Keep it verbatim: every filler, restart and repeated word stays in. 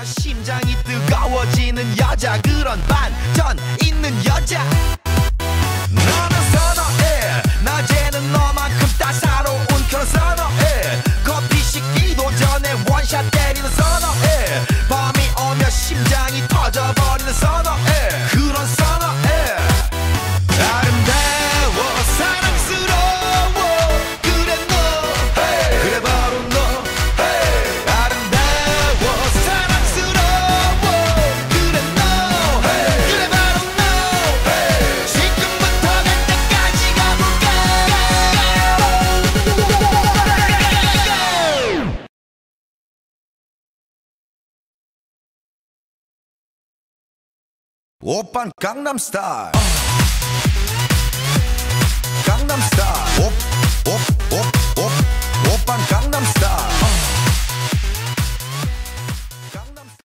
오면 심장이 뜨거워지는 여자, 그런 반전 있는 여자. 너는 선어해, 낮에는 너만큼 따사로운 그런 선어해. 커피 식기도 전에 원샷 때리는 선어해. 밤이 오면 심장이 터져버리는 선어해. 그런 선어해. 아름다워 사랑스러워 그래 너, hey. 그래 바로 너, hey. 아름다워 사랑스러워 그래 너, hey. 그래 바로 너, hey. 지금부터 갈 때까지 가볼까. 오빤 강남스타일, 강남스타일.